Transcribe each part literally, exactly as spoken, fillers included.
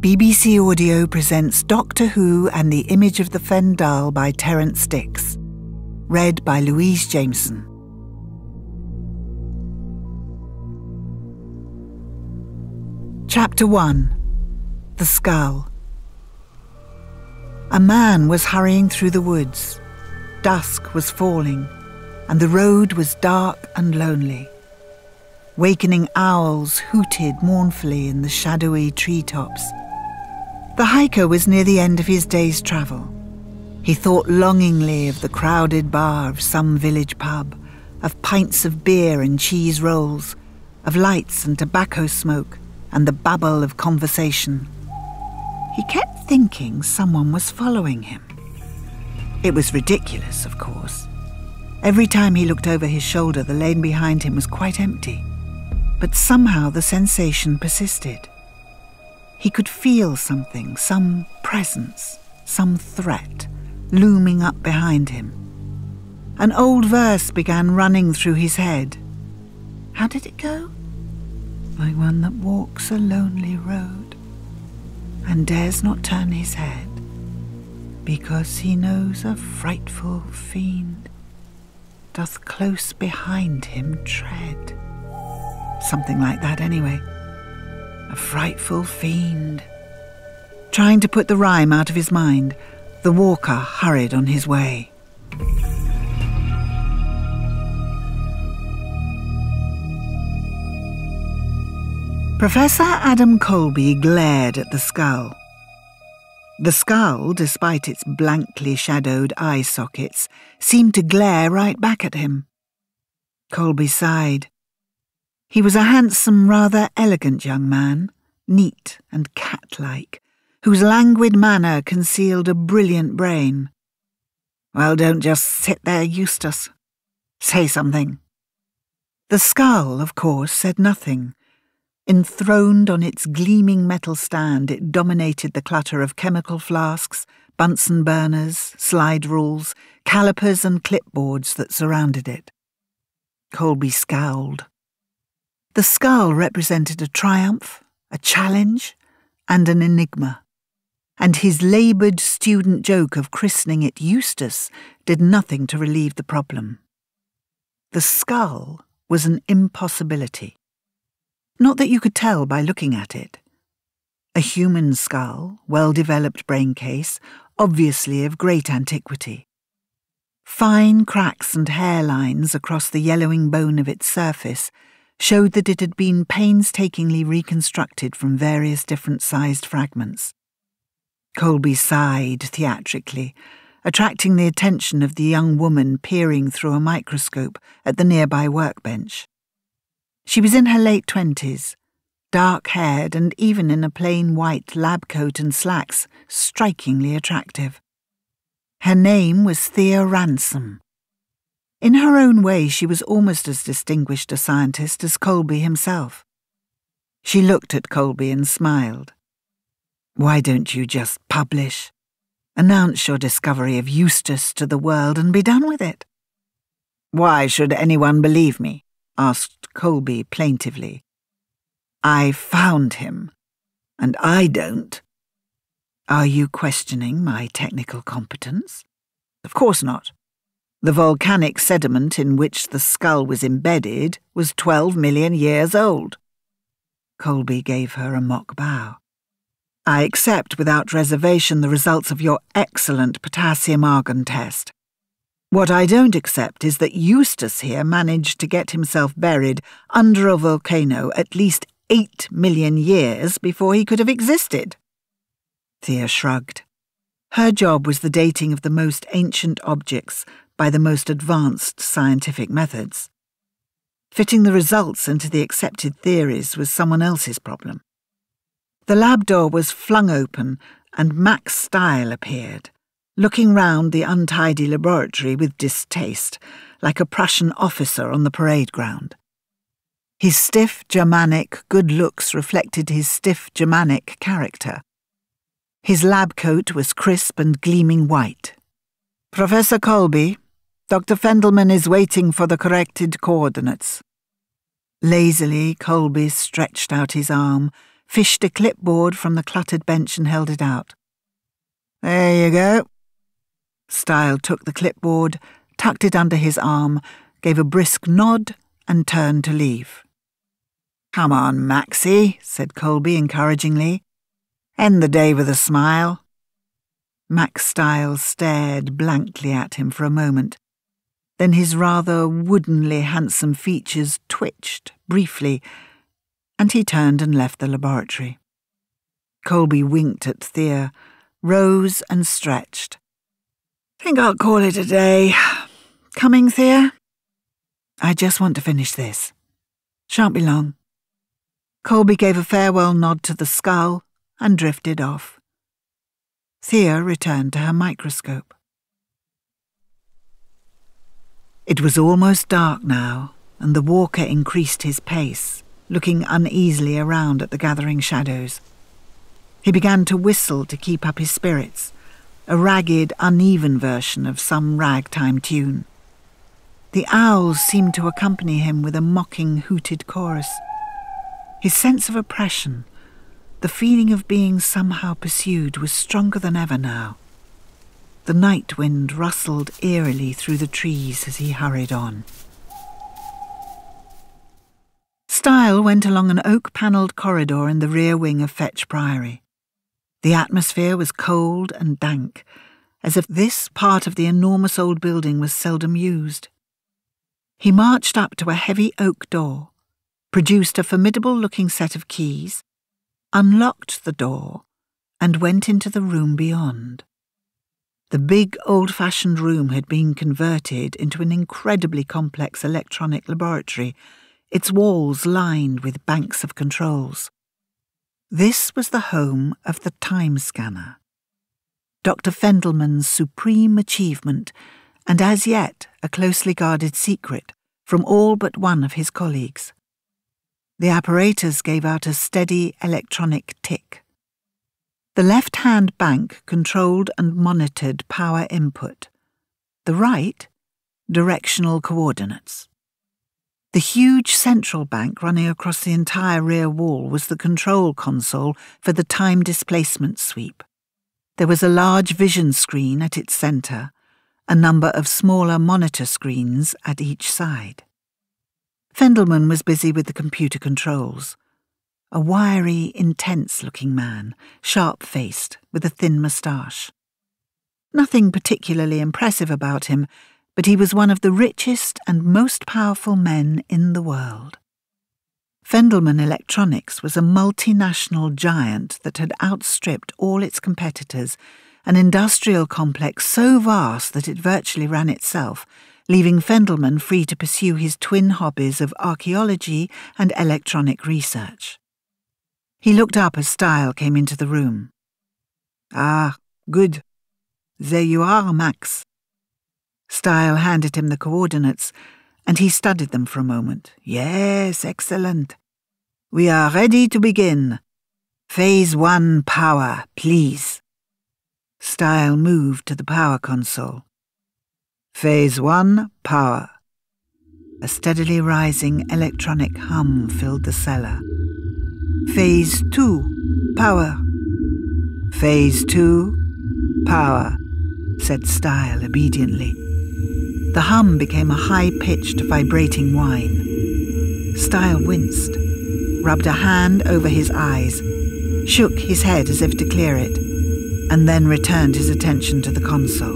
B B C Audio presents Doctor Who and the Image of the Fendahl by Terrance. Read by Louise Jameson. Chapter one. The Skull. A man was hurrying through the woods. Dusk was falling, and the road was dark and lonely. Wakening owls hooted mournfully in the shadowy treetops. The hiker was near the end of his day's travel. He thought longingly of the crowded bar of some village pub, of pints of beer and cheese rolls, of lights and tobacco smoke, and the babble of conversation. He kept thinking someone was following him. It was ridiculous, of course. Every time he looked over his shoulder, the lane behind him was quite empty. But somehow the sensation persisted. He could feel something, some presence, some threat, looming up behind him. An old verse began running through his head. How did it go? Like one that walks a lonely road and dares not turn his head, because he knows a frightful fiend doth close behind him tread. Something like that anyway. A frightful fiend. Trying to put the rhyme out of his mind, the walker hurried on his way. Professor Adam Colby glared at the skull. The skull, despite its blankly shadowed eye sockets, seemed to glare right back at him. Colby sighed. He was a handsome, rather elegant young man, neat and cat-like, whose languid manner concealed a brilliant brain. Well, don't just sit there, Eustace. Say something. The skull, of course, said nothing. Enthroned on its gleaming metal stand, it dominated the clutter of chemical flasks, Bunsen burners, slide rules, calipers and clipboards that surrounded it. Colby scowled. The skull represented a triumph, a challenge, and an enigma, and his laboured student joke of christening it Eustace did nothing to relieve the problem. The skull was an impossibility. Not that you could tell by looking at it. A human skull, well-developed brain case, obviously of great antiquity. Fine cracks and hairlines across the yellowing bone of its surface showed that it had been painstakingly reconstructed from various different-sized fragments. Colby sighed theatrically, attracting the attention of the young woman peering through a microscope at the nearby workbench. She was in her late twenties, dark-haired and even in a plain white lab coat and slacks, strikingly attractive. Her name was Thea Ransom. In her own way, she was almost as distinguished a scientist as Colby himself. She looked at Colby and smiled. Why don't you just publish? Announce your discovery of Eustace to the world and be done with it. Why should anyone believe me? Asked Colby plaintively. I found him, and I don't. Are you questioning my technical competence? Of course not. The volcanic sediment in which the skull was embedded was twelve million years old. Colby gave her a mock bow. I accept without reservation the results of your excellent potassium argon test. What I don't accept is that Eustace here managed to get himself buried under a volcano at least eight million years before he could have existed. Thea shrugged. Her job was the dating of the most ancient objects by the most advanced scientific methods. Fitting the results into the accepted theories was someone else's problem. The lab door was flung open and Max Style appeared, looking round the untidy laboratory with distaste, like a Prussian officer on the parade ground. His stiff Germanic good looks reflected his stiff Germanic character. His lab coat was crisp and gleaming white. Professor Colby, Doctor Fendelman is waiting for the corrected coordinates. Lazily, Colby stretched out his arm, fished a clipboard from the cluttered bench and held it out. "There you go." Style took the clipboard, tucked it under his arm, gave a brisk nod, and turned to leave. "Come on, Maxie," said Colby encouragingly. "End the day with a smile." Max Style stared blankly at him for a moment. Then his rather woodenly handsome features twitched briefly, and he turned and left the laboratory. Colby winked at Thea, rose and stretched. "Think I'll call it a day. Coming, Thea?" "I just want to finish this. Shan't be long." Colby gave a farewell nod to the skull and drifted off. Thea returned to her microscope. It was almost dark now, and the walker increased his pace, looking uneasily around at the gathering shadows. He began to whistle to keep up his spirits, a ragged, uneven version of some ragtime tune. The owls seemed to accompany him with a mocking, hooted chorus. His sense of oppression, the feeling of being somehow pursued, was stronger than ever now. The night wind rustled eerily through the trees as he hurried on. Style went along an oak-panelled corridor in the rear wing of Fetch Priory. The atmosphere was cold and dank, as if this part of the enormous old building was seldom used. He marched up to a heavy oak door, produced a formidable-looking set of keys, unlocked the door, and went into the room beyond. The big, old-fashioned room had been converted into an incredibly complex electronic laboratory, its walls lined with banks of controls. This was the home of the time scanner, Doctor Fendelman's supreme achievement, and as yet a closely guarded secret from all but one of his colleagues. The apparatus gave out a steady electronic tick. The left-hand bank controlled and monitored power input. The right, directional coordinates. The huge central bank running across the entire rear wall was the control console for the time displacement sweep. There was a large vision screen at its centre, a number of smaller monitor screens at each side. Fendelman was busy with the computer controls. A wiry, intense-looking man, sharp-faced, with a thin moustache. Nothing particularly impressive about him, but he was one of the richest and most powerful men in the world. Fendelman Electronics was a multinational giant that had outstripped all its competitors, an industrial complex so vast that it virtually ran itself, leaving Fendelman free to pursue his twin hobbies of archaeology and electronic research. He looked up as Style came into the room. "Ah, good. There you are, Max." Style handed him the coordinates, and he studied them for a moment. "Yes, excellent. We are ready to begin. Phase one power, please." Style moved to the power console. Phase one power. A steadily rising electronic hum filled the cellar. Phase two, power. Phase two, power, said Style obediently. The hum became a high-pitched, vibrating whine. Style winced, rubbed a hand over his eyes, shook his head as if to clear it, and then returned his attention to the console.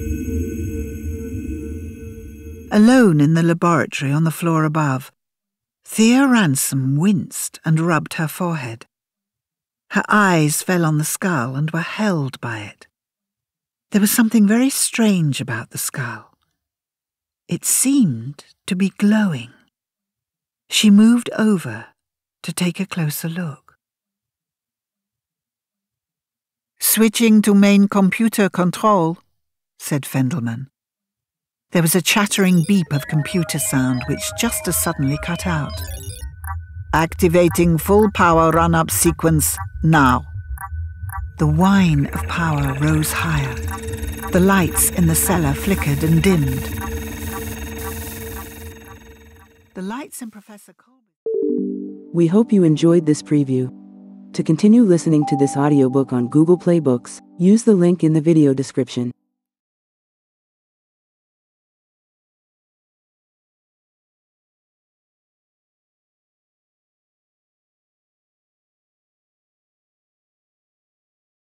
Alone in the laboratory on the floor above, Thea Ransom winced and rubbed her forehead. Her eyes fell on the skull and were held by it. There was something very strange about the skull. It seemed to be glowing. She moved over to take a closer look. "Switching to main computer control," said Fendelman. There was a chattering beep of computer sound which just as suddenly cut out. "Activating full power run-up sequence now." The whine of power rose higher. The lights in the cellar flickered and dimmed. The lights in Professor Colby... We hope you enjoyed this preview. To continue listening to this audiobook on Google Play Books, use the link in the video description.